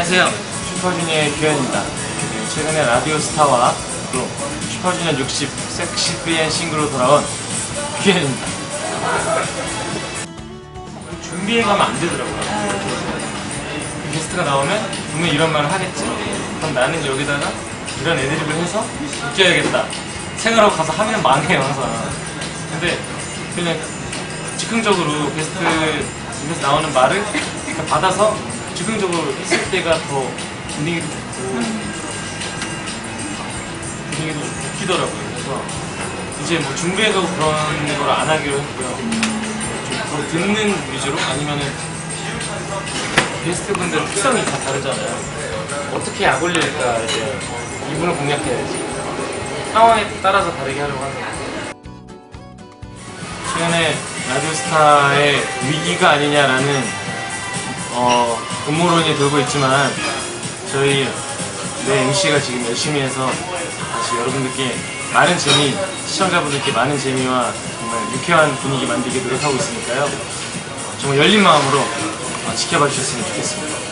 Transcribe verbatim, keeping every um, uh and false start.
안녕하세요. 슈퍼주니어의 규현입니다. 최근에 라디오스타와 또 슈퍼주니어 육십 섹시비엔 싱글로 돌아온 규현입니다. 준비해가면 안 되더라고요. 게스트가 나오면 분명히 이런 말을 하겠지? 그럼 나는 여기다가 이런 애드립을 해서 웃겨야겠다 생각하고 가서 하면 망해요 항상. 근데 그냥 즉흥적으로 게스트 입에서 나오는 말을 받아서 즉흥적으로 했을 때가 더 분위기도 좋고 분위기도 웃기더라고요. 그래서 이제 뭐 준비해가고 그런 걸 안 하기로 했고요. 좀 듣는 위주로 아니면은 게스트분들 특성이 다 다르잖아요. 어떻게 약 올릴까 이제 이분을 공략해야지. 상황에 따라서 다르게 하려고 하는 거예요. 최근에 라디오스타의 위기가 아니냐라는 어, 음모론이 돌고 있지만 저희 내 엠씨가 지금 열심히 해서 다시 여러분들께 많은 재미, 시청자분들께 많은 재미와 정말 유쾌한 분위기 만들기 노력하고 있으니까요. 정말 열린 마음으로 지켜봐 주셨으면 좋겠습니다.